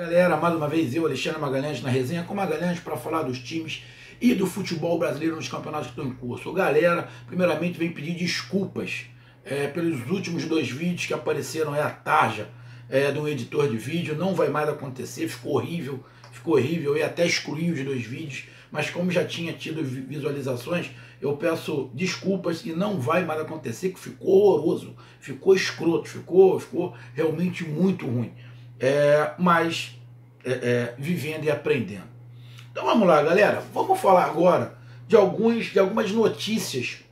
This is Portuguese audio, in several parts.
galera, mais uma vez eu, Alexandre Magalhães, na resenha com Magalhães para falar dos times e do futebol brasileiro nos campeonatos que estão em curso. Galera, primeiramente vem pedir desculpas pelos últimos 2 vídeos que apareceram, a tarja do editor de vídeo, não vai mais acontecer, ficou horrível, eu ia até excluir os 2 vídeos, mas como já tinha tido visualizações, eu peço desculpas e não vai mais acontecer, que ficou horroroso, ficou escroto, ficou realmente muito ruim. Mas vivendo e aprendendo. Então vamos lá, galera, vamos falar agora de algumas notícias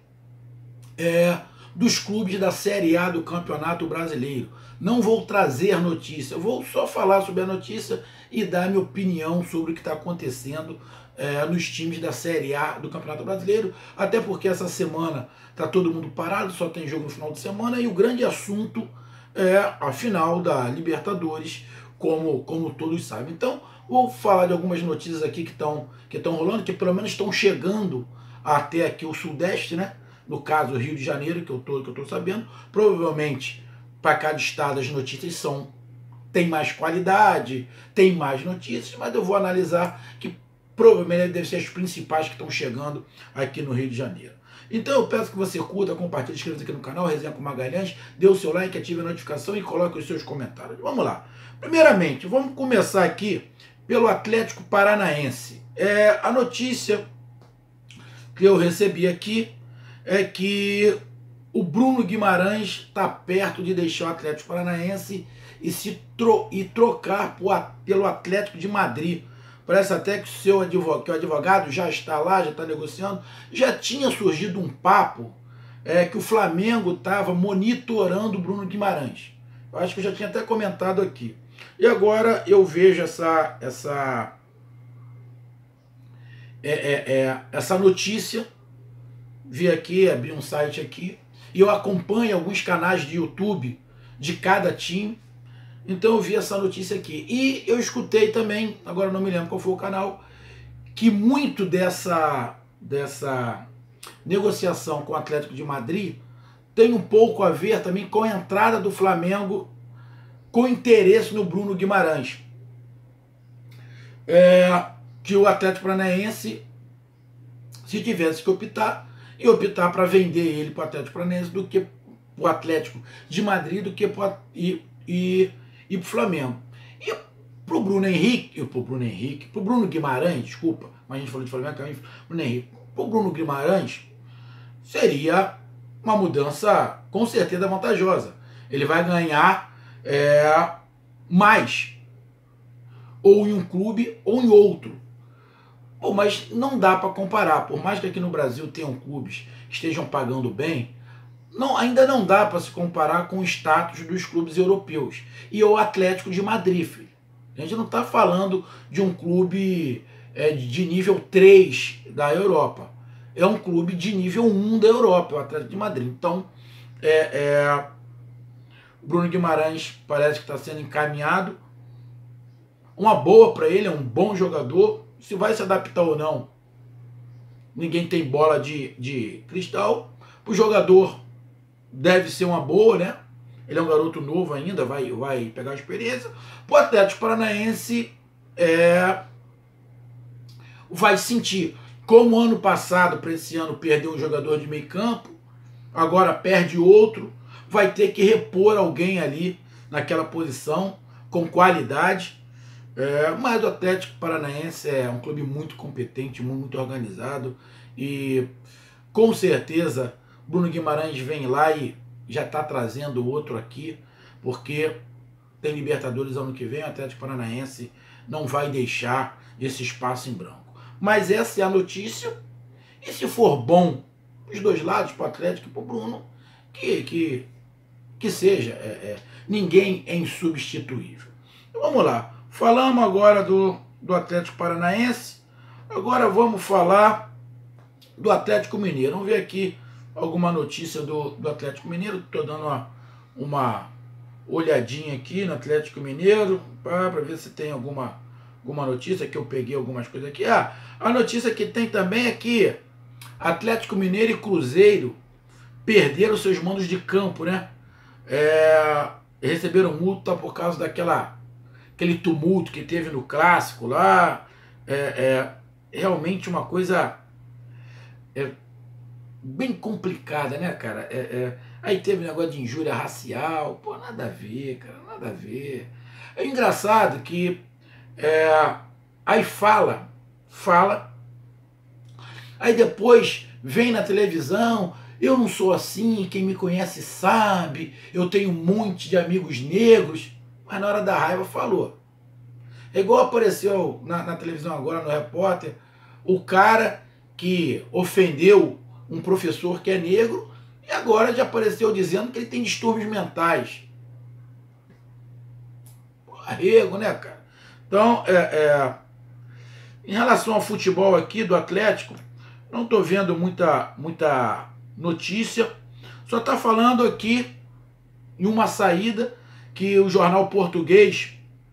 dos clubes da Série A do Campeonato Brasileiro. Não vou trazer notícia, eu vou só falar sobre a notícia e dar minha opinião sobre o que está acontecendo nos times da Série A do Campeonato Brasileiro, até porque essa semana está todo mundo parado, só tem jogo no final de semana, e o grande assunto é a final da Libertadores, como todos sabem. Então, vou falar de algumas notícias aqui que estão rolando, que pelo menos estão chegando até aqui o Sudeste, né? No caso, o Rio de Janeiro, que eu tô sabendo. Provavelmente, para cada estado, as notícias tem mais qualidade, tem mais notícias, mas eu vou analisar que provavelmente devem ser as principais que estão chegando aqui no Rio de Janeiro. Então eu peço que você curta, compartilhe, inscreva-se aqui no canal, Resenha com Magalhães, dê o seu like, ative a notificação e coloque os seus comentários. Vamos lá. Primeiramente, vamos começar aqui pelo Atlético Paranaense. A notícia que eu recebi aqui é que o Bruno Guimarães está perto de deixar o Atlético Paranaense e trocar pelo Atlético de Madrid. Parece até que o advogado já está lá, já está negociando. Já tinha surgido um papo que o Flamengo estava monitorando o Bruno Guimarães. Eu acho que eu já tinha até comentado aqui. E agora eu vejo essa notícia. Vi aqui, abri um site aqui. E eu acompanho alguns canais de YouTube de cada time. Então eu vi essa notícia aqui. E eu escutei também, agora não me lembro qual foi o canal, que muito dessa negociação com o Atlético de Madrid tem um pouco a ver também com a entrada do Flamengo com interesse no Bruno Guimarães. Que o Atlético Paranaense, se tivesse que optar para vender ele para o Atlético Paranaense do que o Atlético de Madrid, do que para o Flamengo. E pro Bruno Guimarães, desculpa, mas a gente falou de Flamengo, Bruno Henrique, pro Bruno Guimarães seria uma mudança com certeza vantajosa. Ele vai ganhar mais, ou em um clube ou em outro. Bom, mas não dá para comparar, por mais que aqui no Brasil tenham clubes que estejam pagando bem, ainda não dá para se comparar com o status dos clubes europeus. E o Atlético de Madrid, filho. A gente não está falando de um clube de nível 3 da Europa. É um clube de nível 1 da Europa, o Atlético de Madrid. Então, o Bruno Guimarães parece que está sendo encaminhado. Uma boa para ele, é um bom jogador. Se vai se adaptar ou não, ninguém tem bola de cristal. O jogador deve ser uma boa, né? Ele é um garoto novo ainda, vai pegar a experiência. O Atlético Paranaense vai sentir. Como ano passado, para esse ano, perdeu um jogador de meio campo, agora perde outro, vai ter que repor alguém ali naquela posição com qualidade. Mas o Atlético Paranaense é um clube muito competente, muito organizado, e com certeza Bruno Guimarães vem lá e já está trazendo outro aqui, porque tem Libertadores ano que vem, o Atlético Paranaense não vai deixar esse espaço em branco. Mas essa é a notícia, e se for bom os dois lados, para o Atlético e para o Bruno, que seja, ninguém é insubstituível. Então vamos lá, falamos agora do Atlético Paranaense, agora vamos falar do Atlético Mineiro. Vamos ver aqui alguma notícia do Atlético Mineiro. Estou dando uma olhadinha aqui no Atlético Mineiro para ver se tem alguma notícia, que eu peguei algumas coisas aqui. A notícia que tem também é que Atlético Mineiro e Cruzeiro perderam seus mandos de campo, né? Receberam multa por causa daquela aquele tumulto que teve no clássico lá. Realmente uma coisa bem complicada, né, cara? Aí teve negócio de injúria racial. Pô, nada a ver, cara, nada a ver. É engraçado que aí fala, aí depois vem na televisão, eu não sou assim, quem me conhece sabe, eu tenho um monte de amigos negros, mas na hora da raiva falou. É igual apareceu na televisão agora, no Repórter, o cara que ofendeu um professor que é negro e agora já apareceu dizendo que ele tem distúrbios mentais. Arrego, né, cara? Então, em relação ao futebol aqui do Atlético, não estou vendo muita notícia. Só está falando aqui em uma saída que o jornal português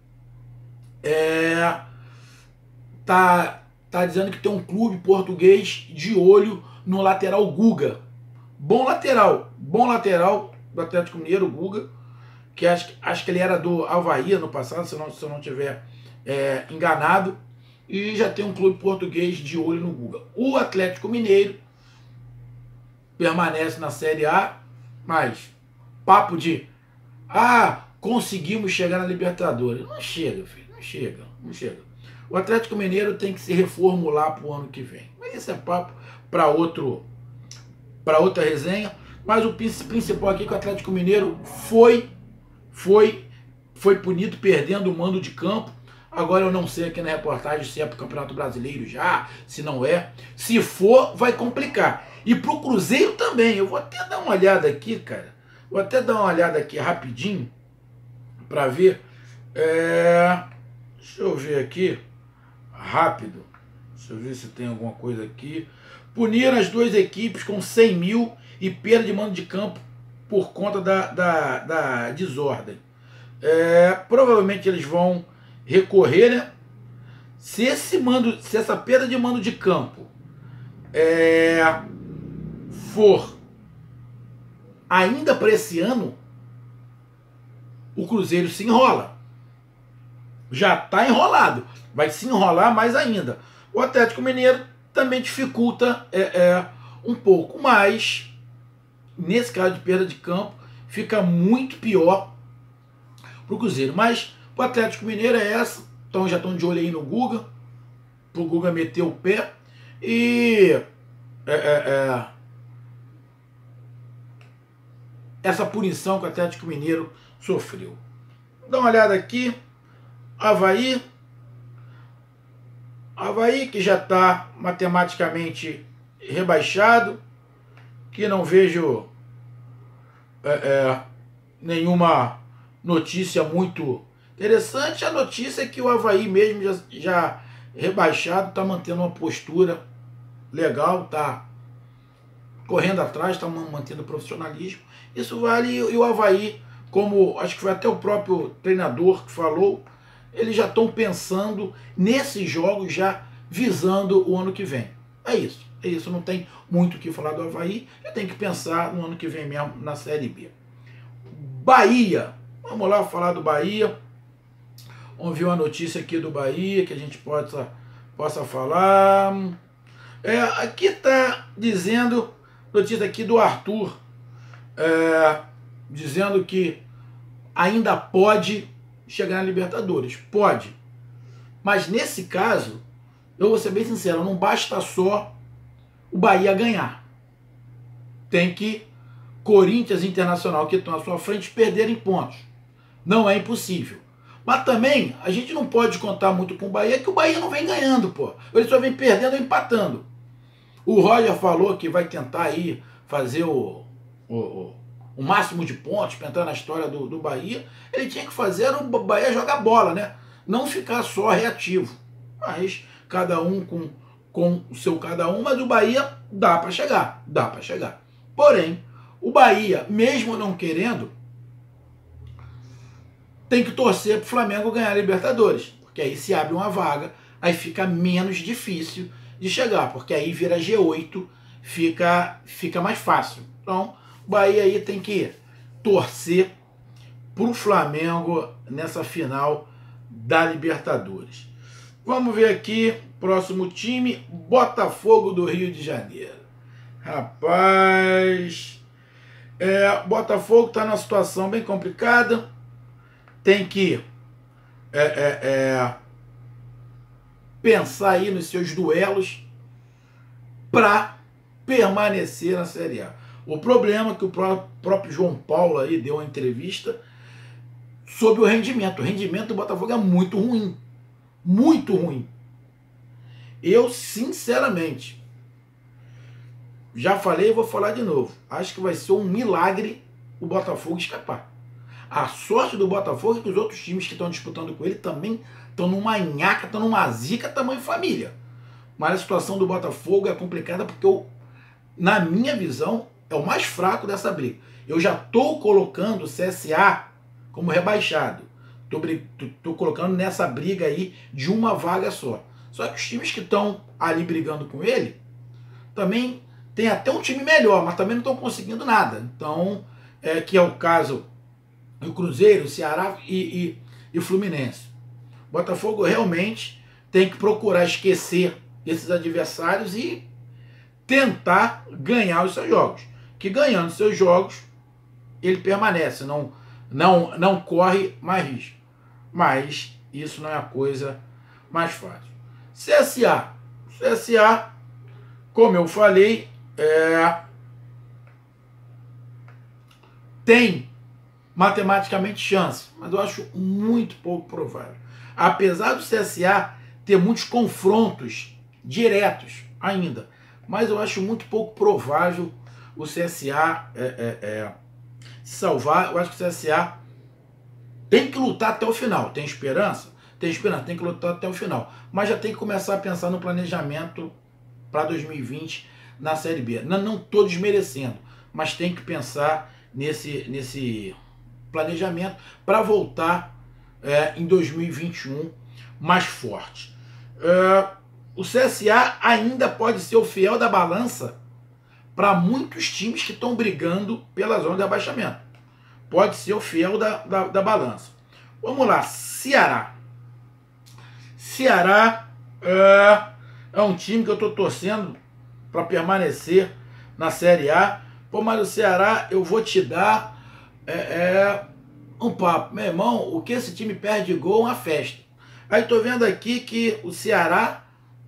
tá dizendo que tem um clube português de olho no lateral Guga. Bom lateral do Atlético Mineiro, Guga, que acho que ele era do Avaí no passado, se eu não tiver enganado, e já tem um clube português de olho no Guga. O Atlético Mineiro permanece na Série A, mas papo de conseguimos chegar na Libertadores. Não chega, filho, não chega. O Atlético Mineiro tem que se reformular para o ano que vem. Mas isso é papo para outra resenha. Mas o principal aqui é que o Atlético Mineiro foi punido perdendo o mando de campo. Agora eu não sei aqui na reportagem se é para o Campeonato Brasileiro já, se não é. Se for, vai complicar. E para o Cruzeiro também. Eu vou até dar uma olhada aqui, cara. Vou até dar uma olhada aqui rapidinho para ver. Deixa eu ver aqui. Rápido. Deixa eu ver se tem alguma coisa aqui. Puniram as duas equipes com 100 mil e perda de mando de campo por conta da desordem. Provavelmente eles vão recorrer, né? Se essa perda de mando de campo for ainda para esse ano, o Cruzeiro se enrola. Já está enrolado. Vai se enrolar mais ainda. O Atlético Mineiro também dificulta um pouco, mas nesse caso de perda de campo fica muito pior para o Cruzeiro. Mas o Atlético Mineiro é essa. Então já estão de olho aí no Guga, para o Guga meter o pé. E essa punição que o Atlético Mineiro sofreu. Dá uma olhada aqui. Avaí que já está matematicamente rebaixado, que não vejo nenhuma notícia muito interessante. A notícia é que o Avaí mesmo já rebaixado está mantendo uma postura legal, está correndo atrás, está mantendo o profissionalismo. Isso vale, e o Avaí, como acho que foi até o próprio treinador que falou, eles já estão pensando nesses jogos, já visando o ano que vem. É isso, não tem muito o que falar do Avaí, eu tenho que pensar no ano que vem mesmo na Série B. Bahia, vamos lá falar do Bahia. Vamos ver uma notícia aqui do Bahia que a gente possa falar. Aqui está dizendo, notícia aqui do Arthur, dizendo que ainda pode chegar na Libertadores. Pode. Mas nesse caso, eu vou ser bem sincero, não basta só o Bahia ganhar. Tem que Corinthians e Internacional, que estão à sua frente, perderem pontos. Não é impossível. Mas também, a gente não pode contar muito com o Bahia, que o Bahia não vem ganhando, pô. Ele só vem perdendo ou empatando. O Roger falou que vai tentar aí fazer o máximo de pontos para entrar na história do Bahia. Ele tinha que fazer o Bahia jogar bola, né? Não ficar só reativo. Mas cada um com o seu cada um, mas o Bahia dá para chegar. Porém, o Bahia, mesmo não querendo, tem que torcer para o Flamengo ganhar a Libertadores. Porque aí se abre uma vaga, aí fica menos difícil de chegar. Porque aí vira G8, fica mais fácil. Então, o Bahia aí tem que torcer para o Flamengo nessa final da Libertadores. Vamos ver aqui, próximo time, Botafogo do Rio de Janeiro. Rapaz, Botafogo está numa situação bem complicada, tem que pensar aí nos seus duelos para permanecer na Série A. O problema é que o próprio João Paulo aí deu uma entrevista sobre o rendimento. O rendimento do Botafogo é muito ruim. Muito ruim. Eu, sinceramente, já falei e vou falar de novo. Acho que vai ser um milagre o Botafogo escapar. A sorte do Botafogo é que os outros times que estão disputando com ele também estão numa nhaca, estão numa zica tamanho família. Mas a situação do Botafogo é complicada porque, na minha visão, é o mais fraco dessa briga. Eu já estou colocando o CSA como rebaixado. Estou colocando nessa briga aí de uma vaga só. Só que os times que estão ali brigando com ele também tem até um time melhor, mas também não estão conseguindo nada. Então, que é o caso do Cruzeiro, Ceará e Fluminense. O Botafogo realmente tem que procurar esquecer esses adversários e tentar ganhar os seus jogos. Que ganhando seus jogos, ele permanece, não corre mais risco. Mas isso não é a coisa mais fácil. CSA, como eu falei, tem matematicamente chance, mas eu acho muito pouco provável. Apesar do CSA ter muitos confrontos diretos ainda, mas eu acho muito pouco provável o CSA se salvar. Eu acho que o CSA tem que lutar até o final. Tem esperança? Tem esperança, tem que lutar até o final. Mas já tem que começar a pensar no planejamento para 2020 na Série B. Não estou desmerecendo, mas tem que pensar nesse planejamento para voltar em 2021 mais forte. O CSA ainda pode ser o fiel da balança para muitos times que estão brigando pela zona de abaixamento. Pode ser o fiel da balança. Vamos lá, Ceará. Ceará é um time que eu estou torcendo para permanecer na Série A. Pô, mas o Ceará, eu vou te dar um papo. Meu irmão, o que esse time perde de gol é uma festa. Aí estou vendo aqui que o Ceará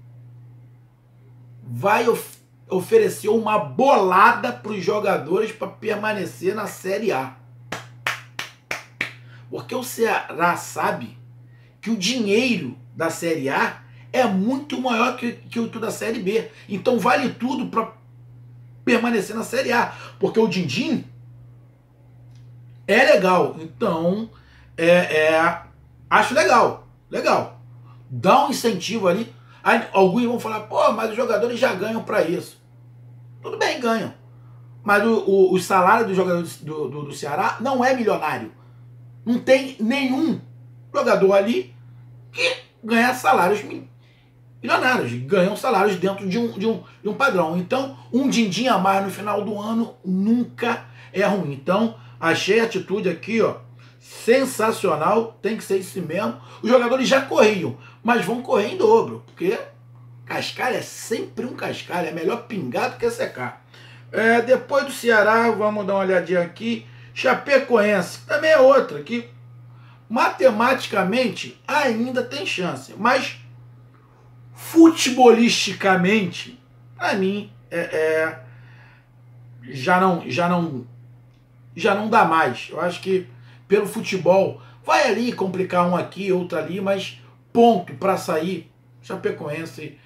vai oferecer uma bolada para os jogadores para permanecer na Série A. Porque o Ceará sabe que o dinheiro da Série A é muito maior que o da Série B. Então vale tudo para permanecer na Série A. Porque o din-din é legal. Então, acho legal. Legal. Dá um incentivo ali. Aí, alguns vão falar, pô, mas os jogadores já ganham para isso. Tudo bem, ganham. Mas o salário dos jogadores do Ceará não é milionário. Não tem nenhum jogador ali que ganha salários milionários. Ganham salários dentro de um padrão. Então, um din-din a mais no final do ano nunca é ruim. Então, achei a atitude aqui, ó, sensacional. Tem que ser isso mesmo. Os jogadores já corriam, mas vão correr em dobro. Porque cascalho é sempre um cascalho. É melhor pingar do que secar. Depois do Ceará, vamos dar uma olhadinha aqui. Chapecoense, também é outra que matematicamente ainda tem chance, mas futebolisticamente, para mim, já não dá mais. Eu acho que pelo futebol vai ali complicar um aqui, outro ali, mas ponto para sair, Chapecoense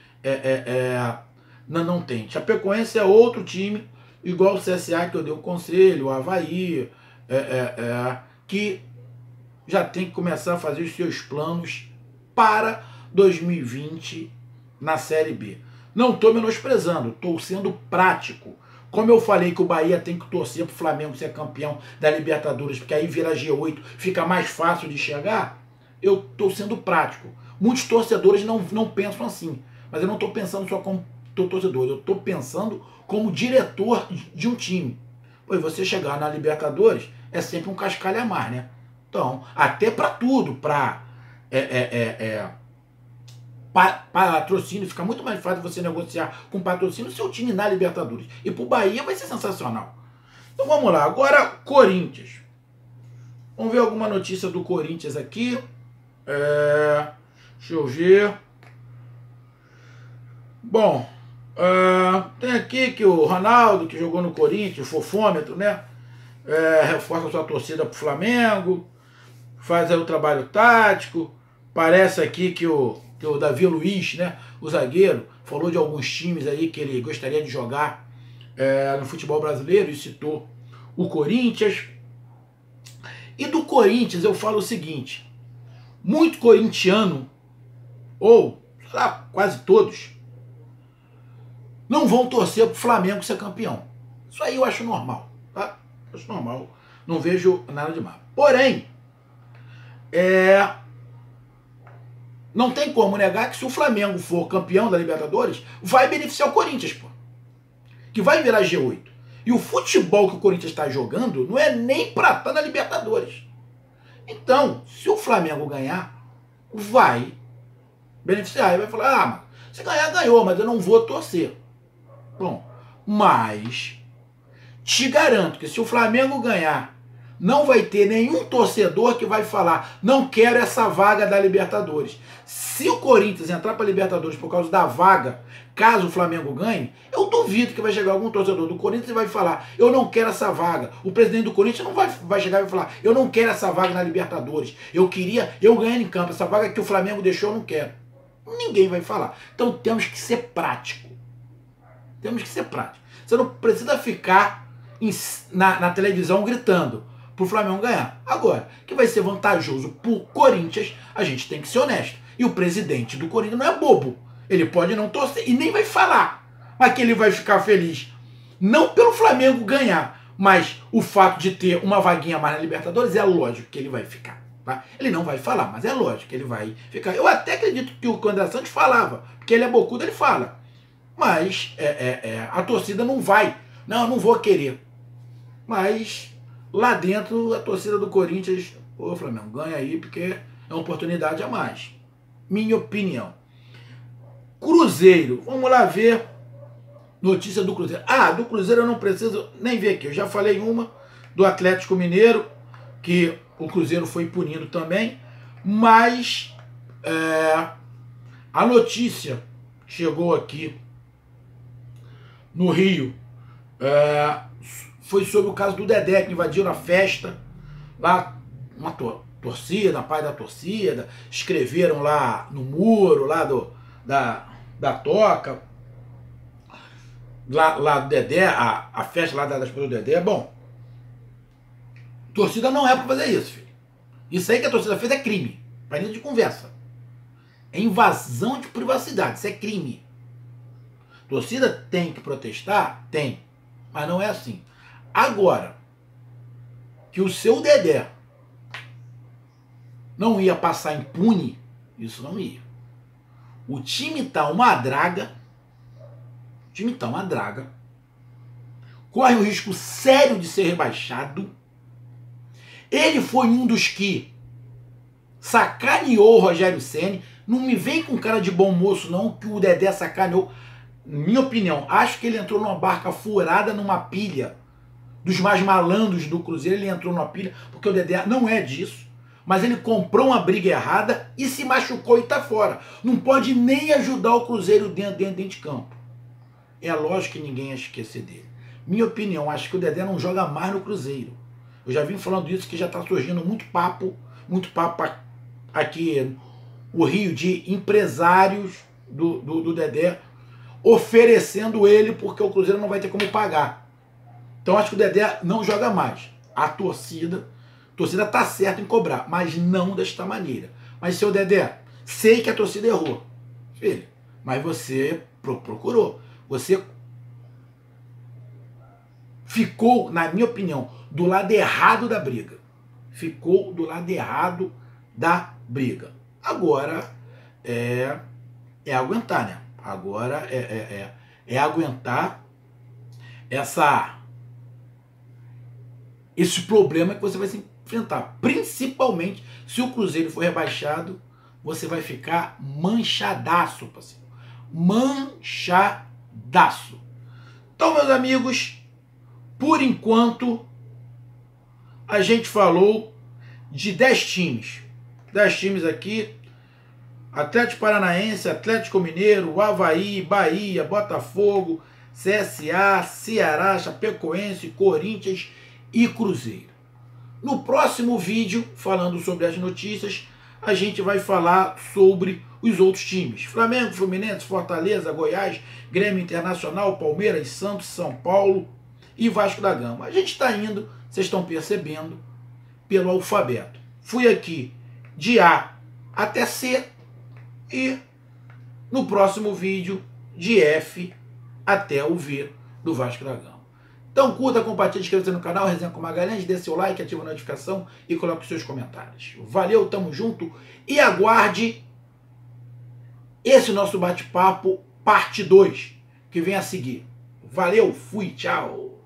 não tem. Chapecoense é outro time, igual o CSA que eu dei o conselho, o Avaí, que já tem que começar a fazer os seus planos para 2020 na Série B. Não estou menosprezando, estou sendo prático. Como eu falei que o Bahia tem que torcer para o Flamengo ser campeão da Libertadores, porque aí vira G8, fica mais fácil de chegar, eu estou sendo prático. Muitos torcedores não pensam assim, mas eu não estou pensando só como torcedor, eu estou pensando como diretor de um time. Pois você chegar na Libertadores é sempre um cascalho a mais, né? Então, até para tudo, para patrocínio, fica muito mais fácil você negociar com patrocínio o seu time na Libertadores. E pro Bahia vai ser sensacional. Então vamos lá, agora Corinthians. Vamos ver alguma notícia do Corinthians aqui. Deixa eu ver. Bom, tem aqui que o Ronaldo, que jogou no Corinthians, fofômetro, né? Reforça a sua torcida pro Flamengo, faz aí o trabalho tático. Parece aqui que o Davi Luiz, né, o zagueiro, falou de alguns times aí que ele gostaria de jogar no futebol brasileiro e citou o Corinthians. E do Corinthians eu falo o seguinte: muito corintiano, ou sei lá, quase todos, não vão torcer pro Flamengo ser campeão. Isso aí eu acho normal, tá? Acho normal, não vejo nada de mal. Porém, não tem como negar que se o Flamengo for campeão da Libertadores, vai beneficiar o Corinthians, pô. Que vai virar G8. E o futebol que o Corinthians está jogando não é nem pra estar na Libertadores. Então, se o Flamengo ganhar, vai beneficiar. E vai falar, mas se ganhar, ganhou, mas eu não vou torcer. Bom, mas te garanto que se o Flamengo ganhar, não vai ter nenhum torcedor que vai falar, não quero essa vaga da Libertadores. Se o Corinthians entrar para a Libertadores por causa da vaga, caso o Flamengo ganhe, eu duvido que vai chegar algum torcedor do Corinthians e vai falar, eu não quero essa vaga. O presidente do Corinthians não vai chegar e vai falar, eu não quero essa vaga na Libertadores. Eu queria, eu ganhando em campo, essa vaga que o Flamengo deixou, eu não quero. Ninguém vai falar. Então temos que ser prático. Temos que ser prático. Você não precisa ficar na televisão gritando pro Flamengo ganhar. Agora, que vai ser vantajoso pro Corinthians, a gente tem que ser honesto. E o presidente do Corinthians não é bobo. Ele pode não torcer e nem vai falar. Mas que ele vai ficar feliz. Não pelo Flamengo ganhar, mas o fato de ter uma vaguinha a mais na Libertadores, é lógico que ele vai ficar. Tá? Ele não vai falar, mas é lógico que ele vai ficar. Eu até acredito que o André Santos falava, porque ele é bocudo, ele fala. Mas a torcida não vai. Não, eu não vou querer. Mas lá dentro, a torcida do Corinthians, pô, Flamengo, ganha aí, porque é uma oportunidade a mais. Minha opinião. Cruzeiro, vamos lá ver notícia do Cruzeiro. Do Cruzeiro eu não preciso nem ver aqui. Eu já falei uma do Atlético Mineiro, que o Cruzeiro foi punido também, mas a notícia chegou aqui no Rio, foi sobre o caso do Dedé, que invadiram a festa, lá uma torcida, pai da torcida, escreveram lá no muro, lá da toca, lá do Dedé, a festa lá da esposa do Dedé. Bom, torcida não é pra fazer isso, filho. Isso aí que a torcida fez é crime, pra início de conversa. É invasão de privacidade, isso é crime. Torcida tem que protestar? Tem. Mas não é assim. Agora, que o seu Dedé não ia passar impune, isso não ia. O time tá uma draga. O time tá uma draga. Corre um risco sério de ser rebaixado. Ele foi um dos que sacaneou o Rogério Ceni. Não me vem com cara de bom moço, não, que o Dedé sacaneou. Minha opinião, acho que ele entrou numa barca furada, numa pilha dos mais malandros do Cruzeiro. Ele entrou numa pilha, porque o Dedé não é disso, mas ele comprou uma briga errada e se machucou e tá fora. Não pode nem ajudar o Cruzeiro dentro de campo. É lógico que ninguém ia esquecer dele. Minha opinião, acho que o Dedé não joga mais no Cruzeiro. Eu já vim falando isso, que já tá surgindo muito papo aqui no Rio, de empresários do Dedé oferecendo ele porque o Cruzeiro não vai ter como pagar. Então acho que o Dedé não joga mais. A torcida tá certa em cobrar, mas não desta maneira. Mas, seu Dedé, sei que a torcida errou, filho, mas você procurou. Você ficou, na minha opinião, do lado errado da briga. Ficou do lado errado da briga. Agora é aguentar, né? Agora é aguentar esse problema que você vai se enfrentar. Principalmente se o Cruzeiro for rebaixado você vai ficar manchadaço, parceiro. Manchadaço. Então, meus amigos, por enquanto, a gente falou de 10 times. 10 times aqui. Atlético Paranaense, Atlético Mineiro, Avaí, Bahia, Botafogo, CSA, Ceará, Chapecoense, Corinthians e Cruzeiro. No próximo vídeo, falando sobre as notícias, a gente vai falar sobre os outros times. Flamengo, Fluminense, Fortaleza, Goiás, Grêmio Internacional, Palmeiras, Santos, São Paulo e Vasco da Gama. A gente está indo, vocês estão percebendo, pelo alfabeto. Fui aqui de A até C e no próximo vídeo de F até o V do Vasco da Gama. Então curta, compartilhe, inscreva-se no canal, Resenha com Magalhães, dê seu like, ative a notificação e coloque os seus comentários. Valeu, tamo junto e aguarde esse nosso bate-papo parte 2 que vem a seguir. Valeu, fui, tchau!